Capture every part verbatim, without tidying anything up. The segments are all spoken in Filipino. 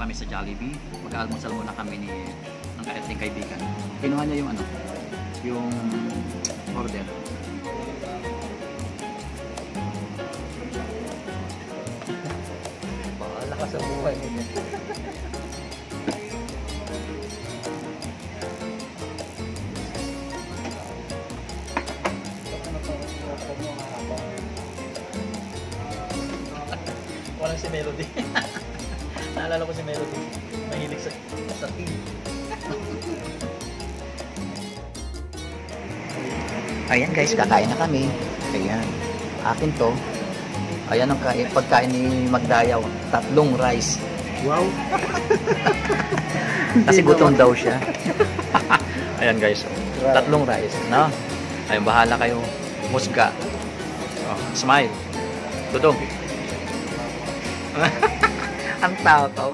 kami sa Jollibee. Mag-almusal muna kami ni ng ating kaibigan. Kinuha niya yung ano, yung order. Bahala ka sa buhay niya. Walang si Melody. Naalala ko si Melody. Mahilig sa sa tea. Ayan guys, kakain na kami. Ayan. Akin to. Ayan ang kain, pagkain ni Magdayaw. Tatlong rice. Wow. Kasi gutom daw siya. Ayan guys. Oh. Tatlong rice. No? Ayun, bahala kayo. Musga. Oh, smile. Tutong. Ang tao to.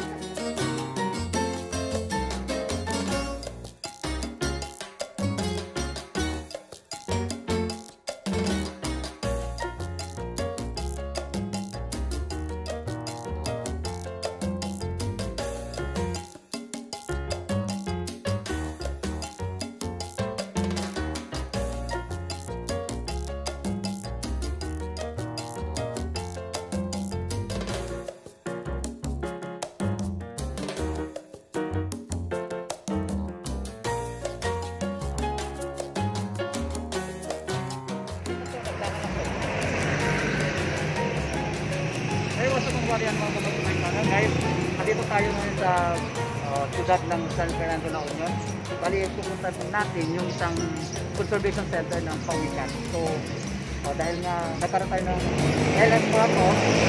Yan mga kapatid, guys, nandito tayo ngayon sa uh, siyudad ng San Fernando La Union. Bali, pupunta natin yung isang conservation center ng Pawikan. So, uh, dahil nga nagkaroon tayo ng L M Puraco,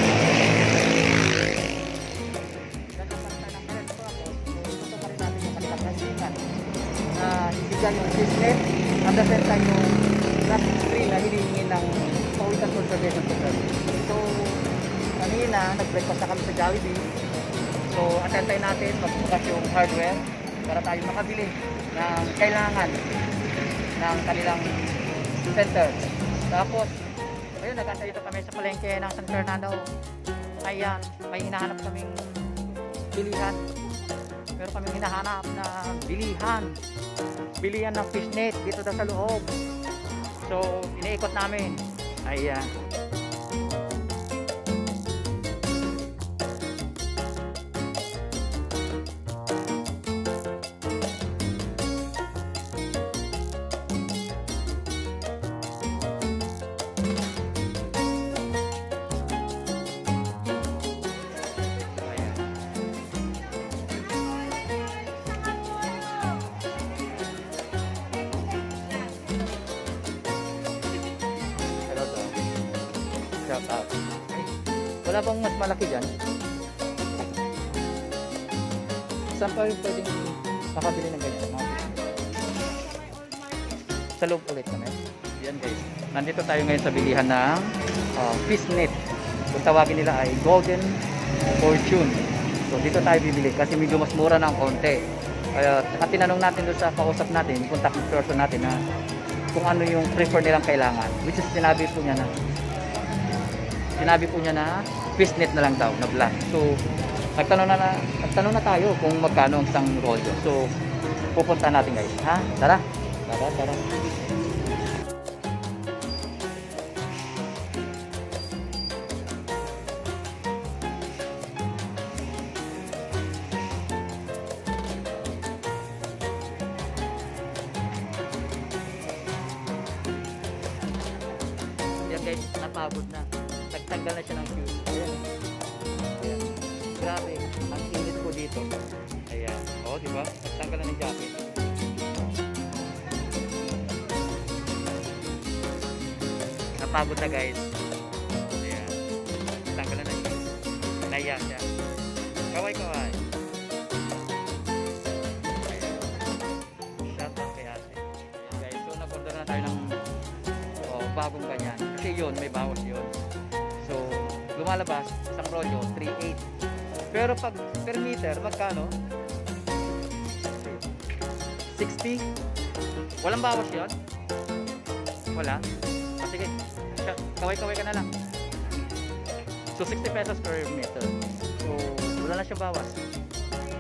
nagkaroon tayo ng L M Puraco, so gusto pa rin natin yung kanilang kasihan na ibigay yung business at the same time yung last free na hinihingi ng Pawikan Conservation Center. So, kanina, nag-breakfast na kami sa Jollibee. So, atentay natin magbukas yung hardware para tayo makabili ng kailangan ng kanilang center. Tapos, ayun, nag-antay dito kami sa palengke ng San Fernando. Ayan, may hinahanap kaming bilihan. Pero kaming hinahanap na bilihan. Bilihan ng fishnet dito daw sa loob. So, iniikot namin. Ayan. Shout out. Wala bang mas malaki dyan? Saan pa yung pwedeng makabili ng ganyan? Mga sa loob ulit kami. Yan guys. Nandito tayo ngayon sa bilihan ng uh, fishnet. Kung tawagin nila ay Golden Fortune. So dito tayo bibili kasi medyo mas mura ng konti. Kaya saka tinanong natin doon sa kausap natin, yung contact person natin na kung ano yung prefer nilang kailangan. Which is sinabi po niya na Sinabi po niya na fishnet na lang daw, na black. So, nagtanong na, na, nagtanong na tayo kung magkano ang isang rolyo. So, pupunta natin guys. Ha? Tara. Tara, tara. Yan guys, napagod na. Nagtanggal na siya ng shoes. Ayan. Ayan. Grabe, ang init po dito. Ayan. O, di ba? Nagtanggal na ng jacket. Napagod na guys. Ayan. Nagtanggal na ng shoes. Naiya siya. Kaway kaway. Ayan. Shout out kay ate. Ayan guys, so nag-order na tayo ng oh, bagong ganyan. Kasi yun, may bawas yun. So, lumalabas, isang rolyo, three eight. Pero pag per meter, magkano? sixty? Walang bawas yun? Wala? Ah, sige, kaway-kaway ka na lang. So, sixty pesos per meter. So, wala na siya bawas.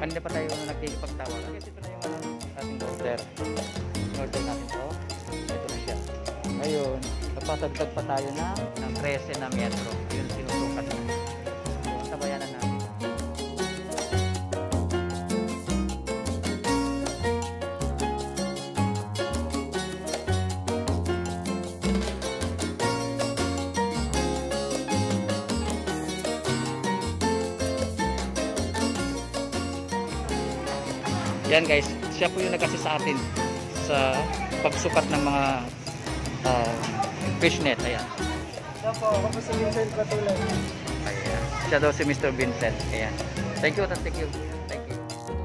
Kanina pa tayo nagkikipagtawaran. Kasi ito na yung ano, ating order. Order natin to. Ito na siya. Ngayon, napasagtag pa tayo ng, ng thirteen na metro. Yun sinusukat na. So, sabayanan natin. Yan guys, siya po yung nagkasi sa atin sa pagsukat ng mga uh, fishnet. Ayan. Siya po, ako po si Vincent Patulan. Ayan. Siya daw si Mister Vincent. Ayan. Thank you, thank you. Thank you.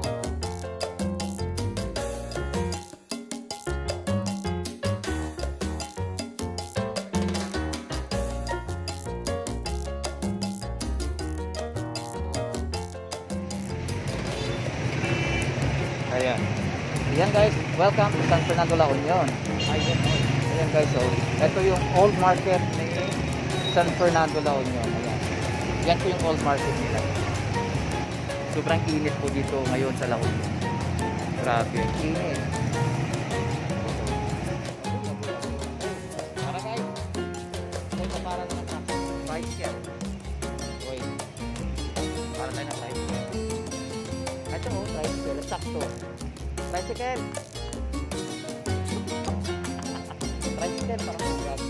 Ayan. Ayan guys, welcome to San Fernando, La Union. Ayan, ayan guys, so ito yung old market ni San Fernando, La Union. Ayan. Yan po yung old market nila. Sobrang init po dito ngayon sa La Union. Grabe, init. Para guys, ito para na sa tricycle. Wait. Para tayo na tricycle. Ito mo, tricycle. Sakto. Tricycle. Tricycle para magag.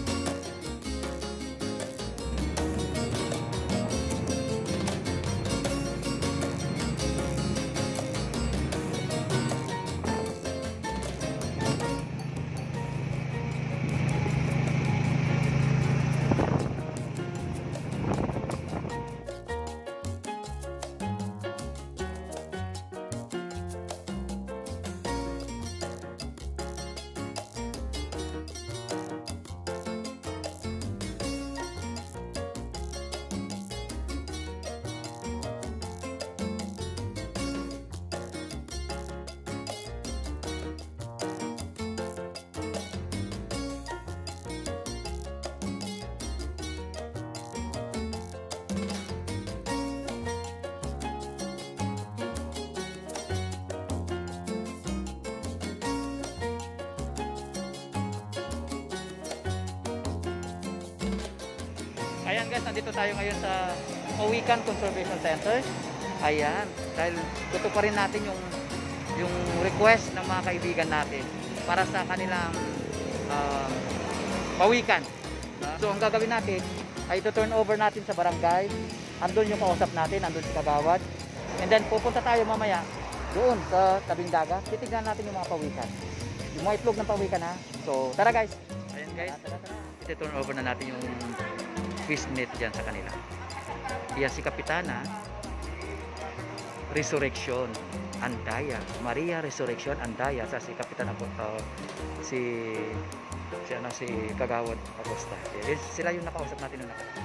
Ayan guys, nandito tayo ngayon sa Owikan Conservation Center. Ayan, dahil tutuparin natin yung yung request ng mga kaibigan natin para sa kanilang uh, pawikan. So ang gagawin natin ay ito-turn over natin sa barangay. Andun yung kausap natin, andun si Kagawad. And then pupunta tayo mamaya doon sa tabing dagat. Titignan natin yung mga pawikan. Yung mga itlog ng pawikan ha. So tara guys. Ayan guys, ito-turn over na natin yung fishnet dyan sa kanila. Iya si Kapitana Resurrection Andaya, Maria Resurrection Andaya, sa si Kapitana uh, si si ano si Kagawad Acosta. Yes, sila yung nakausap natin nung nakaraan.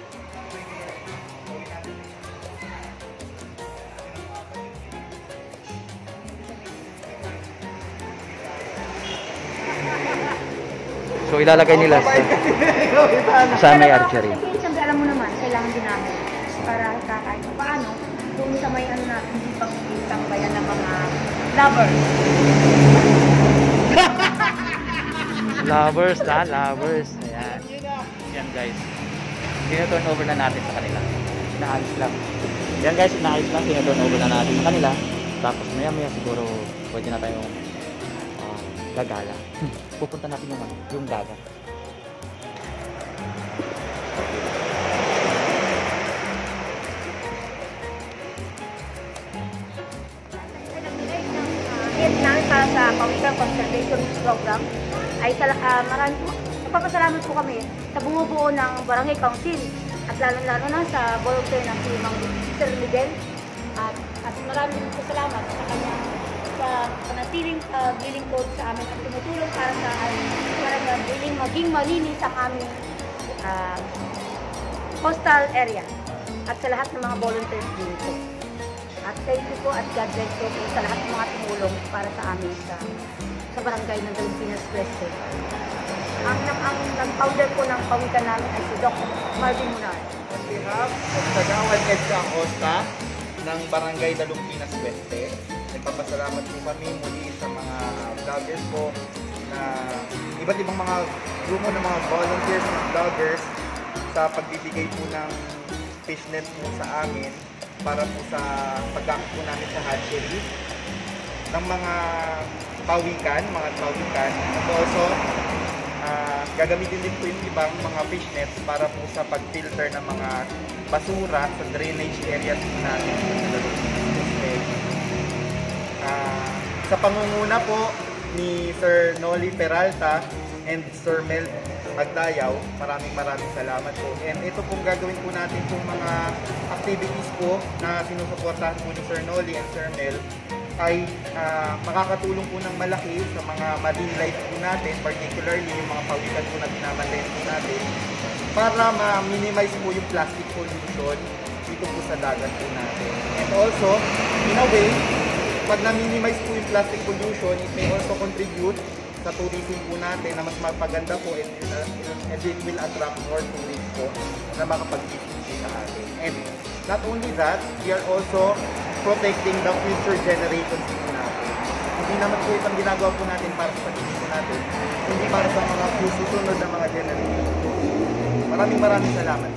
So ilalagay nila sa sa may archery. Siyempre alam mo naman, kailangan din namin para kahit paano kung sa may ano natin, hindi pang isang bayan ng mga lovers. Lovers na, lovers. Ayan. Yan guys. Tino-turn over na natin sa kanila. Inaayos lang. Yan guys, inaayos lang. Tino-turn over na natin sa kanila. Tapos maya maya siguro pwede na tayong uh, gagala. Pupunta natin yung, yung dagat. Hit namin para sa Pawikan Conservation Program ay uh, marami po. Nagpapasalamat po kami sa bumubuo ng Barangay Council at lalo-lalo na sa volunteer na si Mang Sir Miguel. At, at marami po salamat sa kanya sa panatiling paglilingkod uh, sa amin at tumutulong para sa para maging, maging malinis ang aming uh, coastal area at sa lahat ng mga volunteers dito. At thank you po at God bless you po sa lahat ng mga tumulong para sa amin sa, sa barangay ng Pilipinas Western. Ang, ang, ang, ang founder po ng pawikan namin ay si Doctor Marvin Munar. On behalf of Kagawad Edka Acosta, ng Barangay Dalumpinas Weste. Nagpapasalamat po kami muli sa mga vloggers po na iba't ibang mga grupo ng mga volunteers ng vloggers sa pagbibigay po ng fishnet po sa amin para po sa paggamit po namin sa hatchery ng mga pawikan, mga pawikan. At also, uh, gagamitin din po yung ibang mga fishnets para po sa pag-filter ng mga basura sa drainage areas po natin. Uh, sa pangunguna po ni Sir Noli Peralta and Sir Mel Magdayaw, maraming maraming salamat po. And ito pong gagawin po natin pong mga activities po na sinusuportahan po ni Sir Noli and Sir Mel ay uh, makakatulong po ng malaki sa mga marine life po natin, particularly yung mga pawikan po na binabantayan po natin, para ma-minimize po yung plastic pollution dito po sa dagat po natin. And also, in a way, pag na-minimize po yung plastic pollution, it may also contribute sa tourism po natin na mas mapaganda po, and, uh, and it will attract more tourists po na makapag-visit po sa atin. And not only that, we are also protecting the future generations po natin. Hindi naman po itong ginagawa po natin para sa sarili po natin, hindi para sa mga susunod na mga generations. Maraming maraming salamat.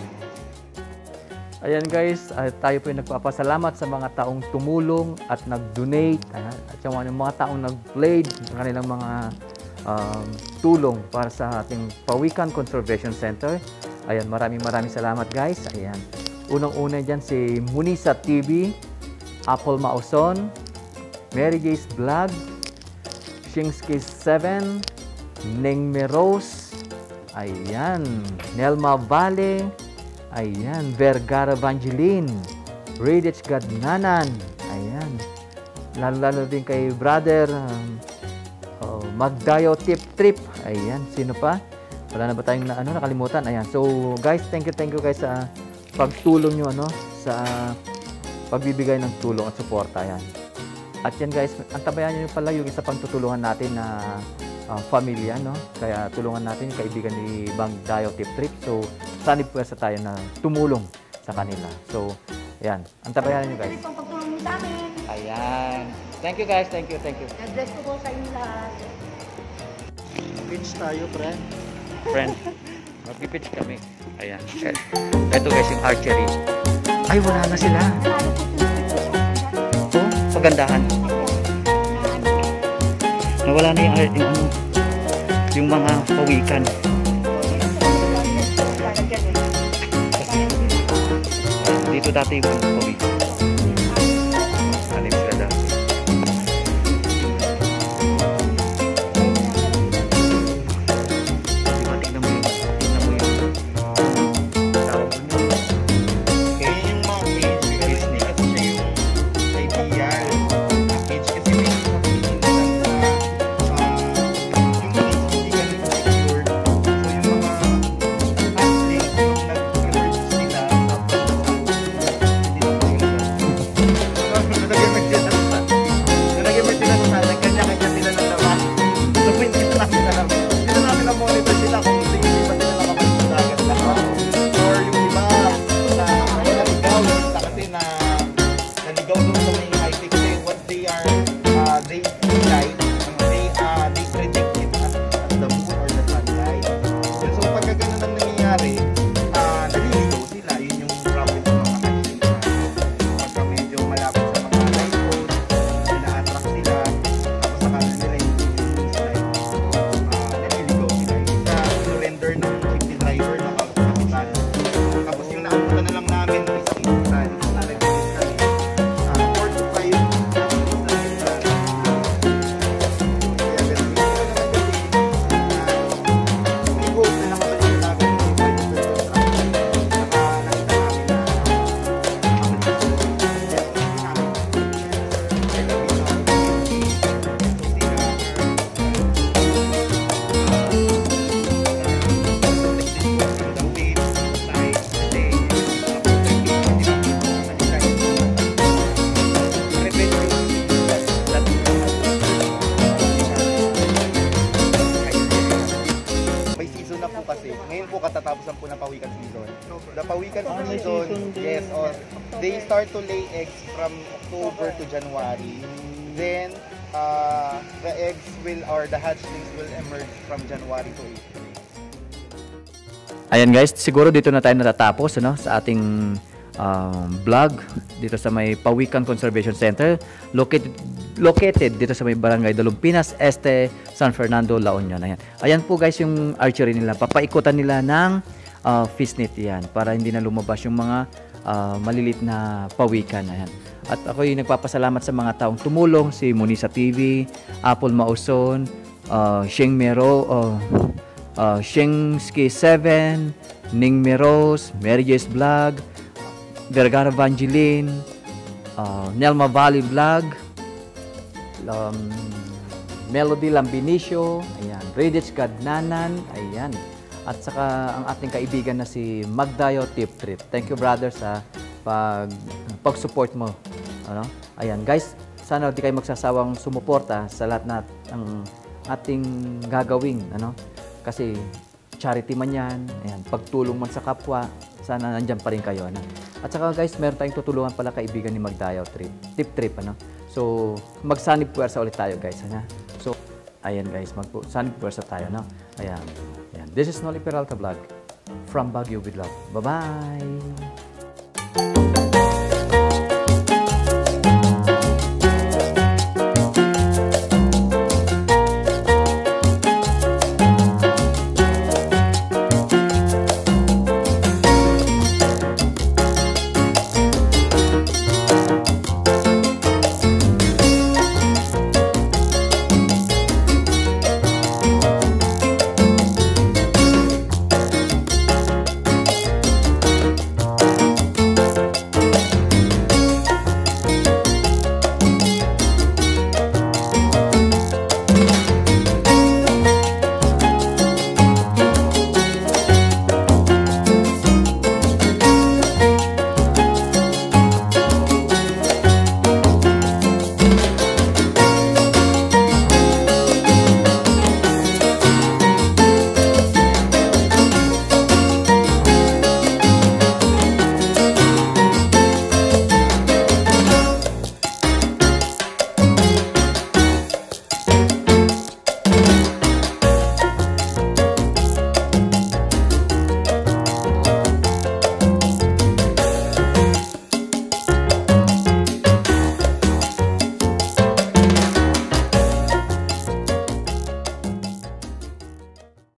Ayan guys, uh, tayo po yung nagpapasalamat sa mga taong tumulong at nag-donate, ayan, at yung mga taong nag-pledge ng kanilang mga um, tulong para sa ating Pawikan Conservation Center. Ayan, maraming maraming salamat guys. Ayan, unang-una dyan si Munisa T V, Apple Mauson, Mary J's Vlog, Shingski seven, Ning Meros, ayan, Nelma Vale, ayan, Vergara Vangeline, Radich Gadnanan, ayan, lalo-lalo din kay brother um, oh, Magdayo Tip Trip, ayan, sino pa? Wala na ba tayong na, ano, nakalimutan? Ayan, so guys, thank you, thank you guys sa pagtulong nyo, ano, sa pagbibigay ng tulong at suporta, ayan. At yan guys, antabayan nyo pala yung isa pang tutulungan natin na uh, pamilya, no? Kaya tulungan natin yung kaibigan ni Bang Dayo Tip Trip. So, sanib po sa tayo na tumulong sa kanila. So, ayan, antabayan nyo guys. Ito ang pagtulong nyo sa amin. Ayan. Thank you guys, thank you, thank you. God-bless ko po sa inyo lahat. Pitch tayo, friend. Friend, mag-pitch kami. Ayan. Ito guys, yung archery. Ay, wala na sila. Oh, pagandahan. Nawala na yung, yung, ano, yung mga pawikan. Dito dati yung mga pawikan. Alim sila dati. Diba, tignan mo yun. Tignan mo yun. Tawag mo yun. Kaya yung mga page, because hindi kasi siya yung ideal na page kasi may nakapinin lang sa uh, yung page hindi ganun secure. So yung mga handling, pag nag-merge sila, tapos hindi na sila. Nalagyan sila sa nalagyan sila sa nagkanya-kanya sila ng laman. So hindi na sila lang. Hindi na namin na-monitor sila kung hindi ba sila nakapag sa dagat na. Or yung iba na naligaw basta kasi na naligaw doon sa may high-tech kasi what they are uh, they like they uh, they predict it as, as the moon or the sunlight. And so pagka ganun ang nangyayari, uh, naliligaw sila. Yun yung problem ng mga hatchling natin. Pagka medyo malapit sa mga light poles, ina-attract sila, tapos sa kanila nila yung sila uh, naliligaw sila. Yung sa surrender ng safety driver na kapitan. Tapos yung naabutan na lang namin ng isang insan, nalagyan kami uh, four to start to lay eggs from October to January. Then, uh, the eggs will, or the hatchlings will emerge from January to April. Ayan guys, siguro dito na tayo natatapos ano, sa ating um, vlog dito sa may Pawikan Conservation Center, located located dito sa may Barangay Dalumpinas Este, San Fernando, La Union. Ayan. Ayan po guys yung archery nila. Papaikutan nila ng uh, fish net yan para hindi na lumabas yung mga uh, malilit na pawikan. Ayan. At ako yung nagpapasalamat sa mga taong tumulong, si Monisa T V, Apple Mauson, uh, Sheng Mero, uh, uh, Sheng Ski seven, Ning Meros, Mary J's Vlog, Vergara Vangeline, uh, Nelma Valley Vlog, um, Melody Lambinicio, ayan, Redich Gadnanan, ayan, at saka ang ating kaibigan na si Magdayo Tip Trip. Thank you brother sa pag pag-support mo. Ano? Ayan guys, sana di kayo magsasawang sumuporta sa lahat na ang ating gagawin, ano? Kasi charity man yan, ayan, pagtulong man sa kapwa, sana nandiyan pa rin kayo, ano? At saka guys, meron tayong tutulungan pala kaibigan ni Magdayo Trip, Tip Trip, ano? So, magsanib puwersa ulit tayo guys, ano? So, ayan guys, magsanib puwersa tayo, no? Ayan, ayan. This is Noli Peralta Vlog from Baguio with Love. Bye-bye!